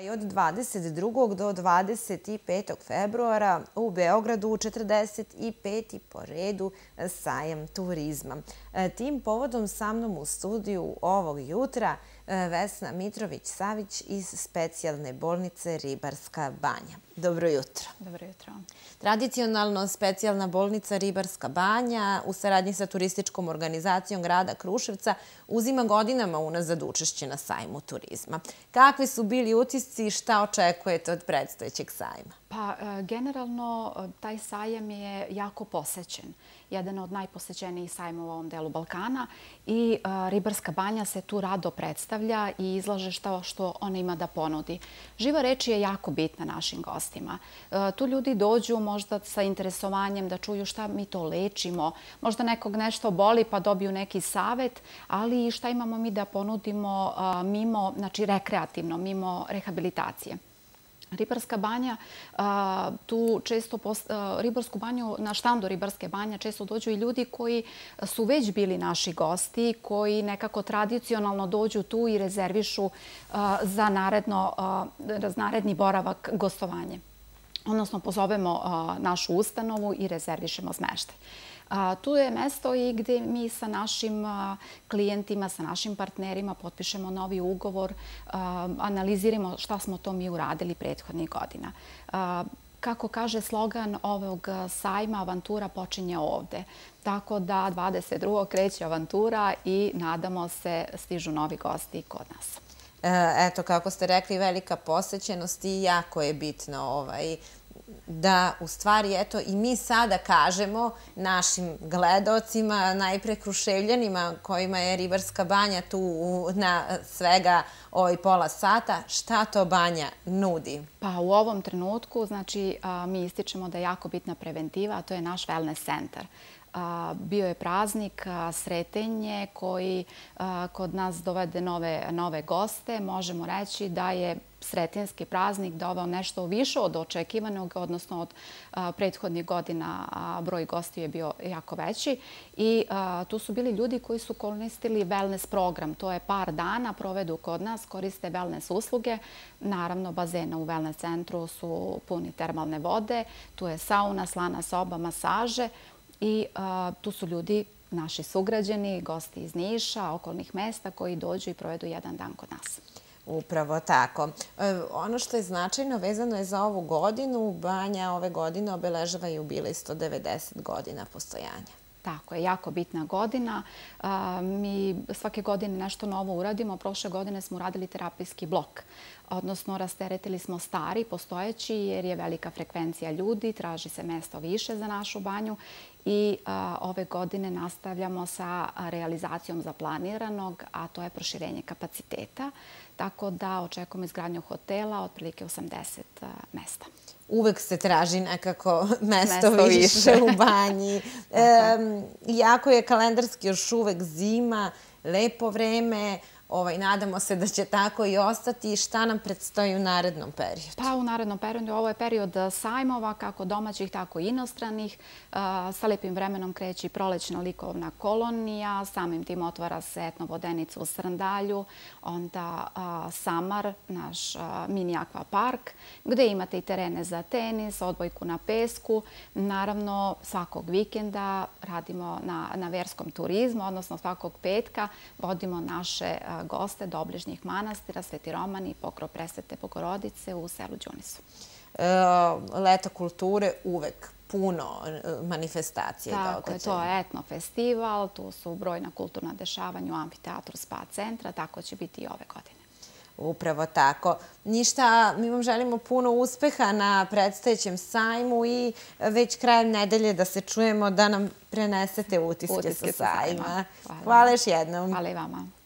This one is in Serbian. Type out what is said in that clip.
I od 22. do 25. februara u Beogradu 45. po redu sajam turizma. Tim povodom sa mnom u studiju ovog jutra Vesna Mitrović-Savić iz specijalne bolnice Ribarska Banja. Dobro jutro. Dobro jutro. Tradicionalno specijalna bolnica Ribarska Banja u saradnji sa turističkom organizacijom grada Kruševca uzima godinama unazad učešće na sajmu turizma. Kakvi su bili utisci i šta očekujete od predstojećeg sajma? Pa, generalno, taj sajam je jako posećen. Jedan od najposećenijih sajmova u ovom delu Balkana i Ribarska Banja se tu rado predstavlja i izlaže što ona ima da ponudi. Živa reč je jako bitna našim gostima. Tu ljudi dođu možda sa interesovanjem da čuju šta mi to lečimo, možda nekog nešto boli pa dobiju neki savet, ali i šta imamo mi da ponudimo mimo, znači rekreativno, mimo rehabilitacije. Ribarska Banja, Ribarsku Banju, na štandu Ribarske Banje često dođu i ljudi koji su već bili naši gosti, koji nekako tradicionalno dođu tu i rezervišu za naredni boravak, gostovanje. Odnosno, pozovemo našu ustanovu i rezervišemo smeštaj. Tu je mesto i gdje mi sa našim klijentima, sa našim partnerima potpišemo novi ugovor, analiziramo šta smo to mi uradili prethodnih godina. Kako kaže slogan ovog sajma, avantura počinje ovde. Tako da 22. kreće avantura i nadamo se stižu novi gosti kod nas. Eto, kako ste rekli, velika posećenost i jako je bitno da u stvari, eto, i mi sada kažemo našim gledaocima, najpre Kruševljanima kojima je Ribarska Banja tu na svega pola sata, šta to Banja nudi? Pa u ovom trenutku, znači, mi ističemo da je jako bitna preventiva, a to je naš wellness centar. Bio je praznik Sretenje koji kod nas dovede nove goste. Možemo reći da je Sretenjski praznik doveo nešto više od očekivanog, odnosno od prethodnih godina broj gostiju je bio jako veći. I tu su bili ljudi koji su koristili wellness program. To je par dana, provedu kod nas, koriste wellness usluge. Naravno, bazena u wellness centru su puni termalne vode. Tu je sauna, slana soba, masaže. I tu su ljudi, naši sugrađani, gosti iz Niša, okolnih mesta koji dođu i provedu jedan dan kod nas. Upravo tako. Ono što je značajno vezano je za ovu godinu. Banja ove godine obeležava jubilej 190 godina postojanja. Tako je, jako bitna godina. Mi svake godine nešto novo uradimo. Prošle godine smo uradili terapijski blok. Odnosno, rasteretili smo stari, postojeći, jer je velika frekvencija ljudi, traži se mesto više za našu banju i ove godine nastavljamo sa realizacijom zaplaniranog, a to je proširenje kapaciteta. Tako da očekujemo izgradnju hotela, otprilike 80 mesta. Uvek se traži nekako mesto više u banji. Iako je kalendarski još uvek zima, lepo vreme, nadamo se da će tako i ostati. Šta nam predstoji u narednom periodu? Pa u narednom periodu ovo je period sajmova, kako domaćih, tako i inostranih. Sa lepim vremenom kreće i prolećna likovna kolonija. Samim tim otvara se etnovodenica u Srndalju. Onda Samar, naš mini akvapark, gde imate i terene za tenis, odbojku na pesku. Naravno, svakog vikenda radimo na verskom turizmu, odnosno svakog petka vodimo naše goste do obližnjih manastira, Sveti Roman i Pokrov Presvete Bogorodice u selu Đunisu. Leto kulture uvek puno manifestacije. Tako je, to je etnofestival, tu su brojna kulturna dešavanja u amfiteatru Spa centra, tako će biti i ove godine. Upravo tako. Ništa, mi vam želimo puno uspeha na predstojećem sajmu i već krajem nedelje da se čujemo, da nam prenesete utiske sa sajma. Hvala još jednom. Hvala i vama.